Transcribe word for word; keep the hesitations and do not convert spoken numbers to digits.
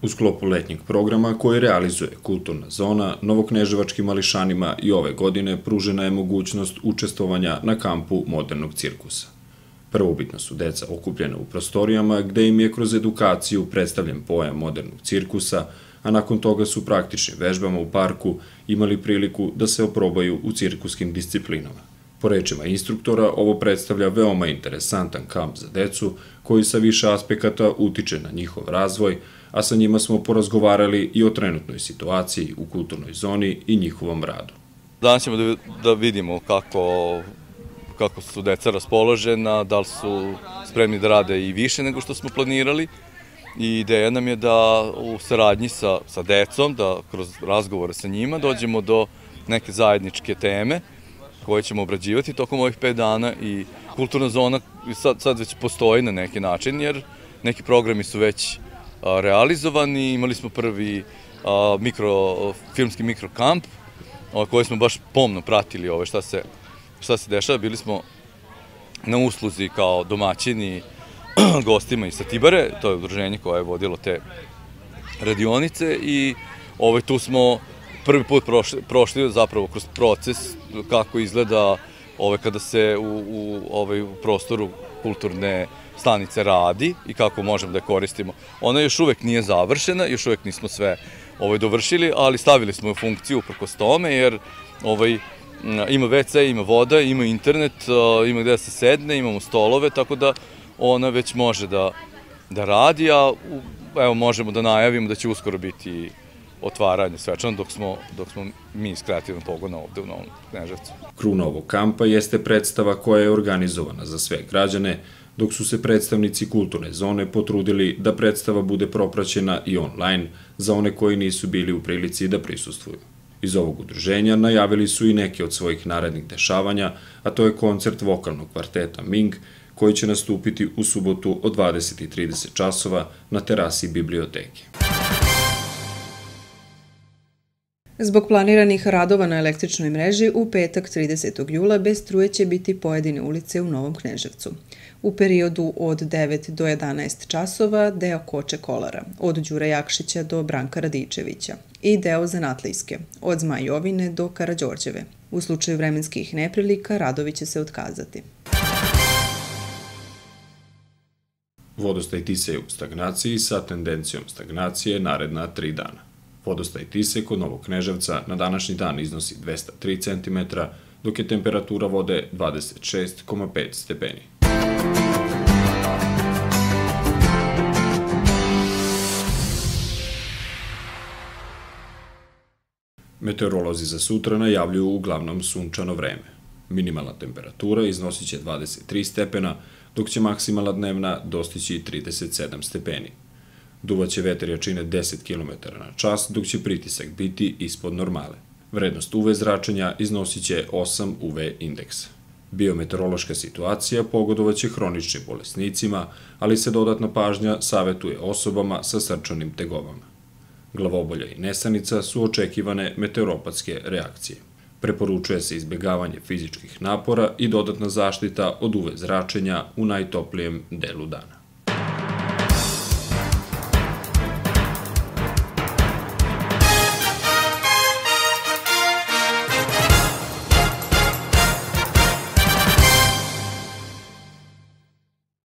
U sklopu letnjeg programa koji realizuje Kulturna zona, novokneževačkim mališanima i ove godine pružena je mogućnost učestvovanja na kampu modernog cirkusa. Prvobitno su deca okupljena u prostorijama gde im je kroz edukaciju predstavljen pojam modernog cirkusa, a nakon toga su praktičnim vežbama u parku imali priliku da se oprobaju u cirkuskim disciplinama. Po rečima instruktora, ovo predstavlja veoma interesantan kamp za decu koji sa više aspekata utiče na njihov razvoj, a sa njima smo porazgovarali i o trenutnoj situaciji u kulturnoj zoni i njihovom radu. Danas ćemo da vidimo kako, kako su deca raspoložena, da li su spremni da rade i više nego što smo planirali. I ideja nam je da u saradnji sa, sa decom, da kroz razgovore sa njima dođemo do neke zajedničke teme koje ćemo obrađivati tokom ovih pet dana i kulturna zona sad, sad već postoji na neki način, jer neki programi su već a, realizovani. Imali smo prvi a, mikro, filmski mikrokamp a, koji smo baš pomno pratili ove, šta, se, šta se dešava. Bili smo na usluzi kao domaćini gostima iz Satibare, to je udruženje koje je vodilo te radionice i ovaj, tu smo prvi put prošli, prošli zapravo kroz proces kako izgleda ovaj, kada se u, u, ovaj, u prostoru kulturne stanice radi i kako možemo da je koristimo. Ona još uvek nije završena, još uvek nismo sve ovaj, dovršili, ali stavili smo u funkciju uprkos tome, jer ovaj, ima ve ce, ima voda, ima internet, ima gde da se sedne, imamo stolove, tako da ona već može da, da radi, a evo, možemo da najavimo da će uskoro biti otvaranje svečano dok smo, dok smo mi iz kreativnog pogona ovde u Novom Kneževcu. Kruna ovog kampa jeste predstava koja je organizovana za sve građane, dok su se predstavnici kulturne zone potrudili da predstava bude propraćena i online za one koji nisu bili u prilici da prisustvuju. Iz ovog udruženja najavili su i neke od svojih narednih dešavanja, a to je koncert vokalnog kvarteta Ming, koji će nastupiti u subotu od dvadeset i trideset časova na terasi biblioteke. Zbog planiranih radova na električnoj mreži, u petak tridesetog jula bez struje će biti pojedine ulice u Novom Kneževcu. U periodu od devet do jedanaest časova deo Koče Kolara, od Đure Jakšića do Branka Radičevića i deo Zanatlijske, od Zmajovine do Karađorđeve. U slučaju vremenskih neprilika radovi će se otkazati. Vodostaj Tise je u stagnaciji sa tendencijom stagnacije naredna tri dana. Vodostaj Tise kod Novog Kneževca na današnji dan iznosi dvesta tri centimetra, dok je temperatura vode dvadeset šest zarez pet stepeni. Meteorolozi za sutra najavljuju uglavnom sunčano vreme. Minimalna temperatura iznosit će dvadeset tri stepena, dok će maksimalna dnevna dostići trideset sedam stepeni. Duvaće vetar jačine deset kilometara na čas, dok će pritisak biti ispod normale. Vrednost u ve zračenja iznosit će osam u ve indeksa. Biometeorološka situacija pogodovaće hroničnim bolesnicima, ali se dodatna pažnja savetuje osobama sa srčanim tegobama. Glavobolja i nesanica su očekivane meteoropatske reakcije. Preporučuje se izbjegavanje fizičkih napora i dodatna zaštita od u ve zračenja u najtoplijem delu dana.